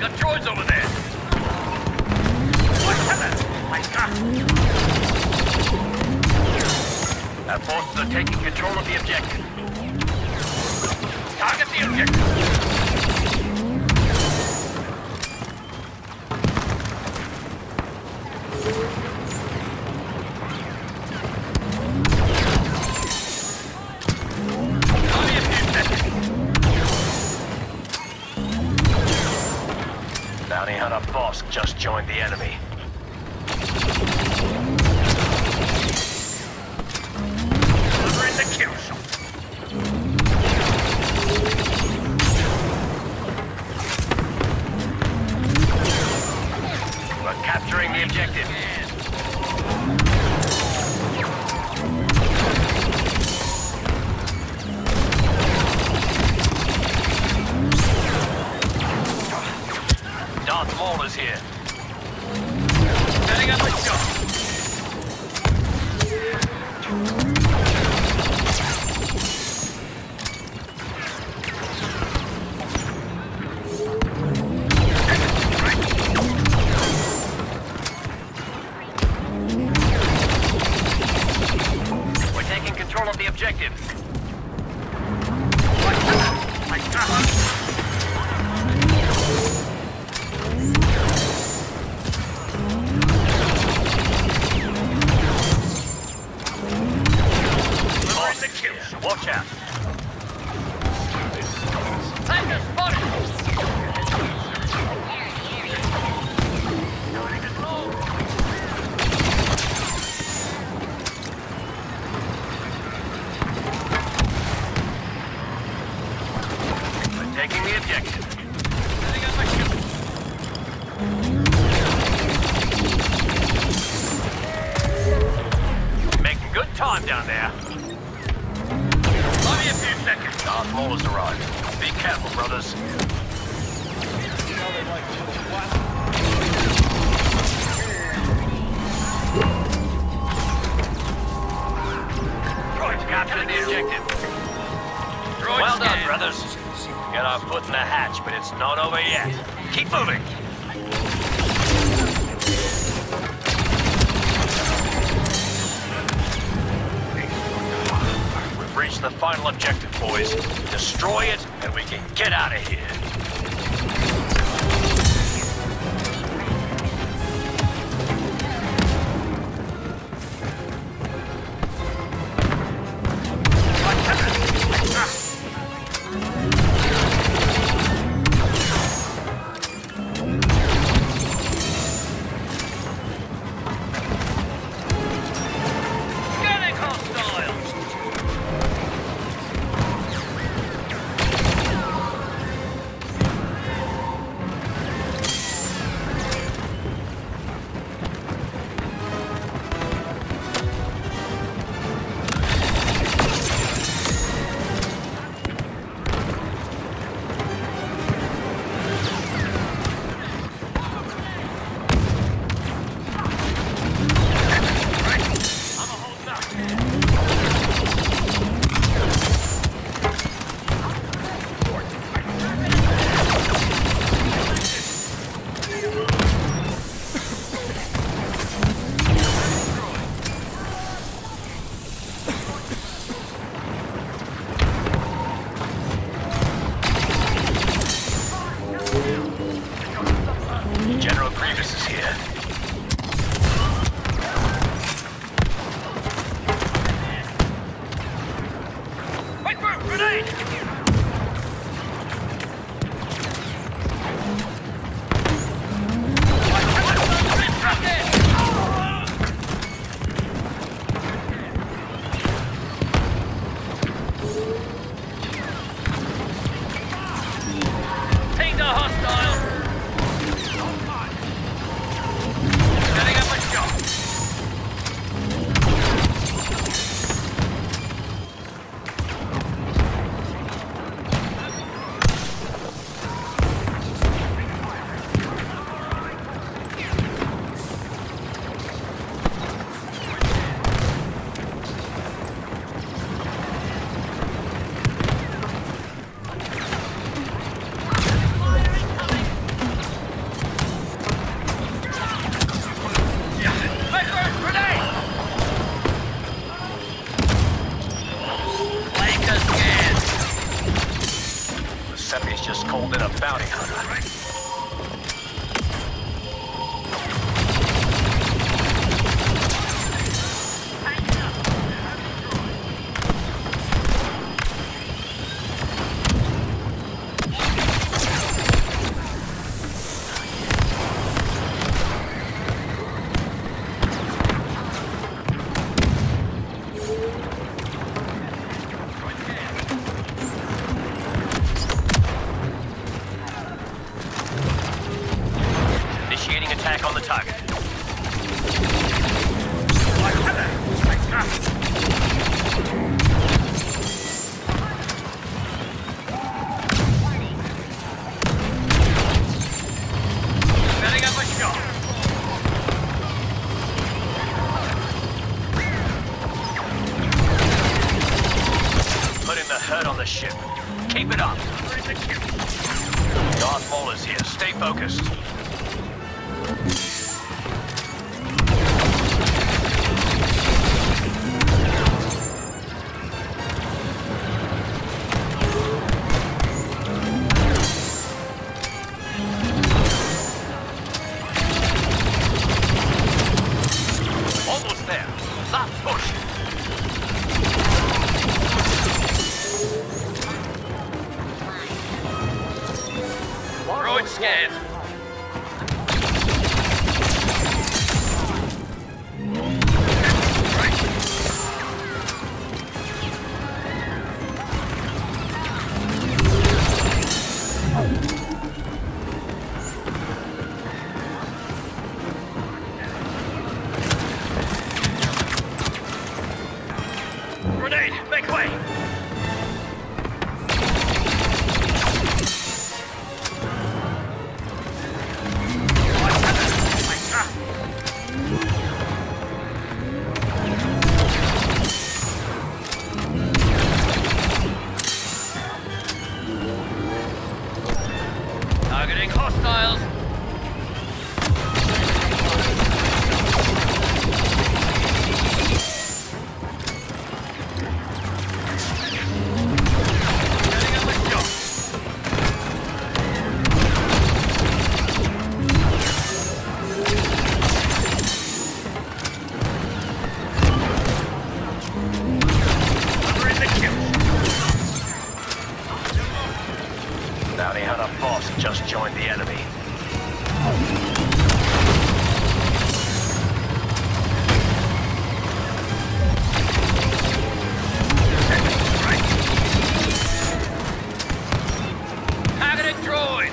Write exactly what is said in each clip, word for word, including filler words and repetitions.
Got droids over there. Our forces are taking control of the objective. Target the objective. Bounty hunter Bosk just joined the enemy. Delivering the kill shot. We're capturing the objective. Darth Maul is here. Setting up a shot. We're taking control of the objective. Watch out. Tanker spotted! We're taking the objective. Setting up my ship. Making good time down there. Only a few seconds. Darth Maul has arrived. Be careful, brothers. Droids capturing the objective. Droids well done, scanned. Brothers. Get our foot in the hatch, but it's not over yet. Keep moving. Reach the final objective, boys. Destroy it, and we can get out of here. the ship. Keep it up. Darth Maul is here. Stay focused. Almost there. Last push. Droid scared. Grenade, make way! Targeting hostiles. Setting up a shot. Covering the kill. Bounty Hunter Boss just joined the enemy. Targeting droid!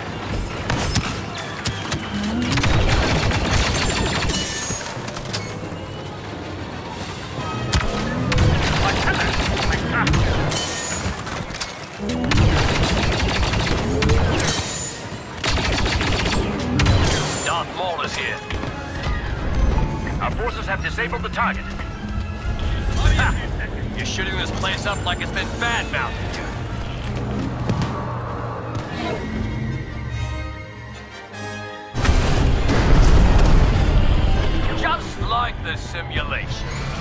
Darth Maul is here. Our forces have disabled the target. Ha! You're shooting this place up like it's been bad-mouthed. Just like the simulation.